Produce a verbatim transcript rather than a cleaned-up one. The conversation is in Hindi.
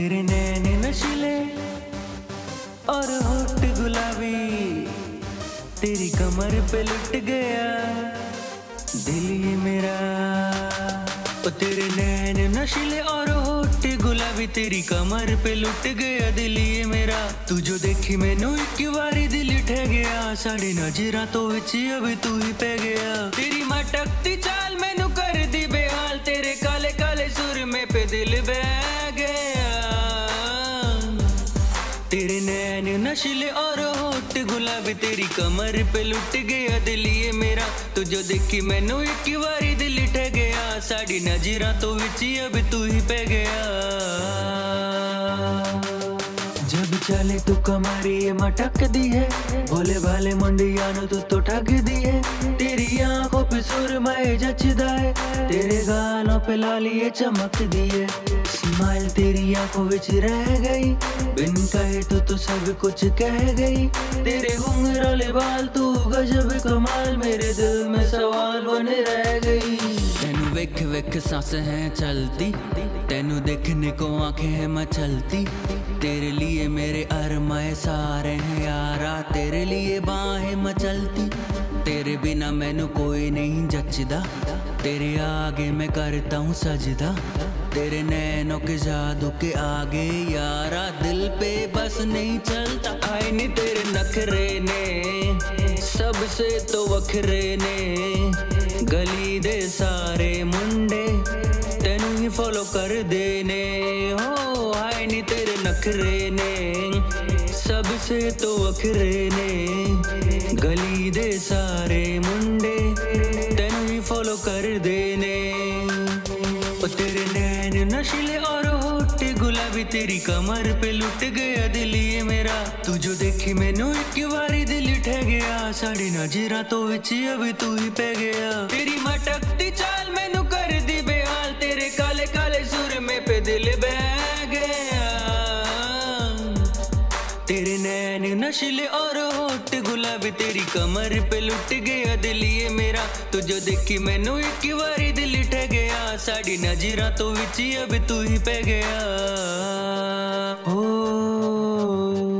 तेरे नैन नशीले और होठ गुलाबी, तेरी कमर पे लुट गया दिल ये मेरा। ओ तेरे नैन नशीले और होठ गुलाबी, तेरी कमर पे लुट गया दिल ये मेरा। तू जो देखी मैनू एक बारी दिल ठह गया, साढ़े नजरा तो विच अभी तू ही पै गया। तेरी मटकती चाल मैनू कर दी बेहाल, तेरे काले काले सुर में पे दिल बह गया। तेरे नैन नशीले और होठ गुलाबी, तेरी कमर पे लुट गया दिल ये मेरा। तू जो देखी मैनू एक बारी दिल ठह गया, साड़ी नजरा तो विच अब तू ही पै गया। जब चले तू कमारी ये मटक दी है, भोले भाले मुंडिया नु तू तो ठग दी है। तेरी आंखों पे सुरमाए जचदा है, तेरे गालों पे लाली ये चमक दी है। स्माइल तेरी आंखों विच रह गई, बिन कहे तो तू सब कुछ कह गई। तेरे घुंघराले बाल तू गजब कमाल, मेरे दिल में सवाल बने रह गई। तेनू वेख वेख सांस है चलती, तेनू देखने को आंखें हैं मचलती। तेरे लिए मेरे अरमाए सारे हैं यारा, तेरे लिए बाहें मचलती। तेरे बिना मैनू कोई नहीं जचदा, तेरे आगे मैं करता हूँ सजदा। तेरे नैनों के जादू के आगे यारा, दिल पे बस नहीं चलता। आए नी तेरे नखरे ने सबसे तो वखरे ने, गली दे सारे मुंडे तेनू ही फॉलो कर देने हो। आए नी तेरे नखरे ने सबसे तो वखरे ने, गली दे सारे मुंडे तेनू ही फॉलो कर देने। ओ तेरे नैन नशीले और होठ गुलाबी, तेरी कमर पे लुट गया दिल ये मेरा। तू जो देखी मैनू एक बारी दिल ठह गया, साढ़े नजरा तो विच अब तू ही पै गया। तेरी मटकती चाल मैनू कर दी बेहाल, तेरे काले काले सुर में पे दिल बह गया। तेरे नैन नशीले और होठ गुलाबी, तेरी कमर पे लुट गया दिल ये मेरा। तू जो देखी मैनू एक बारी दिल ठह गया, साड़ी नजरा तो विच अब तू ही पै गया। ओ